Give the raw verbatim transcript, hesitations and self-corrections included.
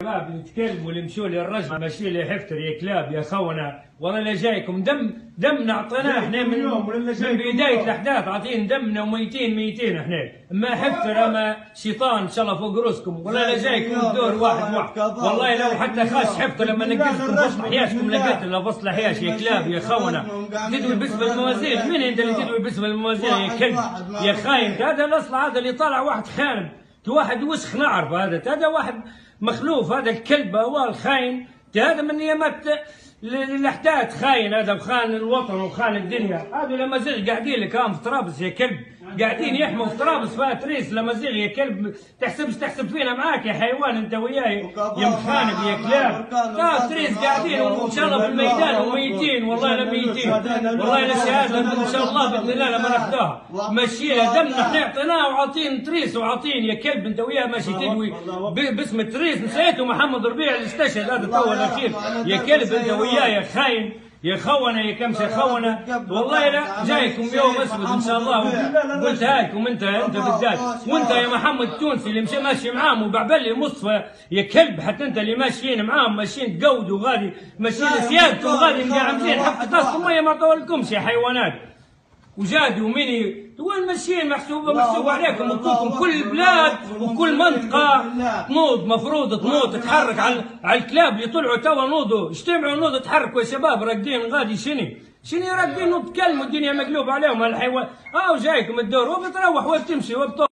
كلاب يتكلموا اللي مشوا للرجل ماشي لي حفتر يا كلاب يا خونا، والله لا جايكم دم دمنا اعطيناه احنا من من بدايه الاحداث، عاطين دمنا وميتين ميتين احنا، اما حفتر اما شيطان ان شاء الله فوق رؤوسكم، والله لا جايكم الدور واحد واحد، والله لو حتى خاص حفتر لما نقزكم فصل حياشكم لقيت لا فصل حياش يا كلاب يا خونا، تدوي باسم الموازين، مين انت اللي تدوي باسم الموازين يا كلب يا خاين؟ هذا الاصل هذا اللي طلع واحد خانب، واحد وسخ نعرف هذا، هذا واحد مخلوف، هذا الكلب هو الخاين، هذا من ايامات الاحداث خاين، هذا وخان الوطن وخان الدنيا، هذا لما زال قاعدين لك هم في طرابلس يا كلب، قاعدين يحموا في طرابلس فيها تريس لما زال يا كلب، تحسبش تحسب فينا معاك يا حيوان انت وياي يا مخانب يا كلاب، تا تريس قاعدين وان شاء الله في الميدان وميتين، والله لا ميتين، والله لا شهاده ان شاء الله باذن الله لما ناخذوها، مشينا دمنا احنا اعطيناه وعاطين تريس وعاطين يا كلب انت وياه ماشي تدوي باسم التريس، نسيته محمد ربيع اللي استشهد هذا تو الاخير يا كلب انت وياه يا خاين يا خونه يا كمشه خونه، والله لا جايكم يوم اسود ان شاء الله، قلت هايكم انت انت بالذات، وانت يا محمد التونسي اللي مشي ماشي معاهم وبعبلي مصطفى يا كلب، حتى انت اللي ماشيين معاهم ماشيين تقودوا وغادي ماشيين سيادتكم وغادي عاملين حتى طاسكم ميه ما طولكمش يا حيوانات، وجادوا ميني وين ماشيين محسوبه محسوبه عليكم، وكلكم كل بلاد وكل منطقه تنوض، مفروض تنوض تتحرك على على الكلاب اللي طلعوا توا نوضوا، اجتمعوا نوضوا تحركوا يا شباب، راقدين غادي شني شني راقدين وتكلموا الدنيا مقلوبه عليهم هالحيوان، اه وجايكم الدور وبتروح وبتمشي وبتروح.